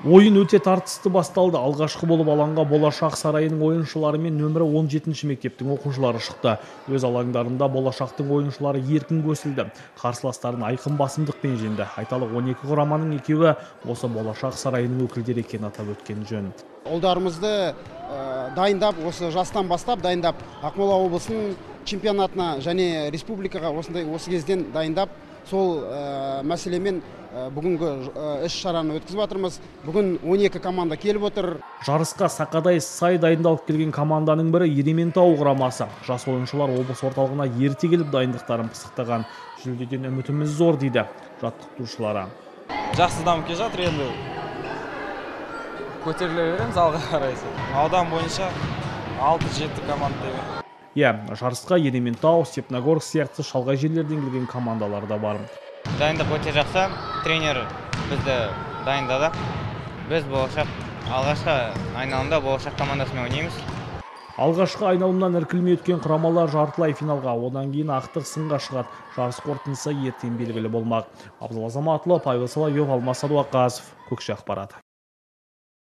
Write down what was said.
Ойын өте тартысты басталды. Алғашқы болып алаңға Болашақ сарайының ойыншылары мен нөмірі 17-ші мектептің оқушылары шықты. Өз алаңдарында Болашақтың ойыншылары еркін көсілді. Қарсыластарын айқын басымдықпен жеңді. Айталық 12 құраманың екеуі осы Болашақ сарайының өкілдері екенін атап өткен жөн. Ұлдарымызды дайындап, осы жастан бастап дайындап, Ақмола облысының чемпионатына және республикаға осы кезден дайындап, сол мәселемен бүгінгі іс-шараны өткізіп жатырмыз. Бүгін 12 команда келіп отыр. Жарысқа сақадай сай дайындалып келген команданың бірі Ерейментау құрамасы. Жас ойыншылар облыс орталығына ерте келіп дайындықтарын пысықтаған. Жүлдеден үмітіміз зор дейді жаттықтырушылары. Жақсы дамып келе жатыр, енді көтеріле береміз алға қарай. Аудан бойынша 6-7 команда деген. Жарысқа Ерейментау, Степногорск сияқты шалғай жерлерден келген командалар да бар. Дайындық өте жақсы, тренер бізді дайындады. Біз Болашақ алғашқы айналымда Болашақ командасымен ойнаймыз. Алғашқы айналымнан іркілмей өткен құрамалар жартылай финалға, одан кейін ақтық сынға шығады. Жарыс қорытындысы ертең белгілі болмақ. Абзал Азаматұлы, Павел Соловьев, Алмас Садуақасов, Көкше ақпараты.